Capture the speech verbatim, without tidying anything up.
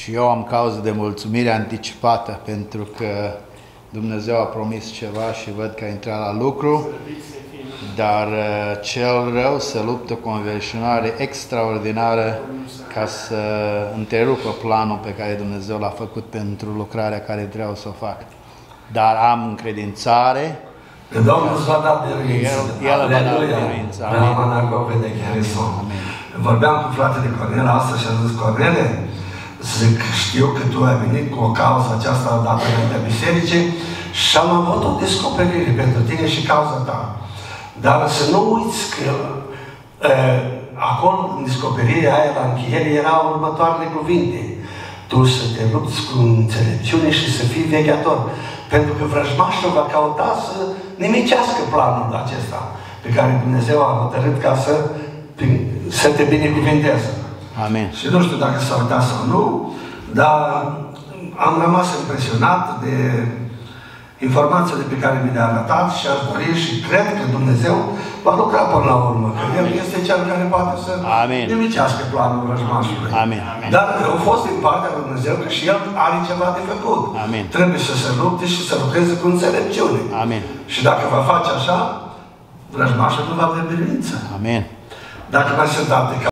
Și eu am cauză de mulțumire anticipată pentru că Dumnezeu a promis ceva și văd că a intrat la lucru, dar cel rău se luptă cu o înverșunare extraordinară ca să întrerupă planul pe care Dumnezeu l-a făcut pentru lucrarea care vreau să o fac. Dar am încredințare că Domnul îți va da biruință. El va da biruință. Vorbeam cu fratele Cornel astăzi și am zis: Cornele, zic, știu că tu ai venit cu o cauză aceasta dată înaintea bisericii și am avut o descoperire pentru tine și cauza ta. Dar să nu uiți că uh, acolo, în descoperirea aia, la încheiere, erau următoarele cuvinte: tu să te lupți cu înțelepciune și să fii vegheator. Pentru că vrăjmașul va căuta să nimicească planul acesta pe care Dumnezeu a hotărât ca să, să te binecuvinteze. Amin. Și nu știu dacă s-a uitat sau nu, dar am rămas impresionat de informațiile pe care mi le-a arătat și aș dori și cred că Dumnezeu va lucra până la urmă, că El este Cel care poate să Amin. nimicească planul vrăjmașului. Amin. Dar au fost din partea lui Dumnezeu că și El are ceva de făcut. Amin. Trebuie să se lupte și să lucreze cu înțelepciune. Amin. Și dacă va face așa, vrăjmașul nu va avea biruință. Amin. Dacă mai sunt alte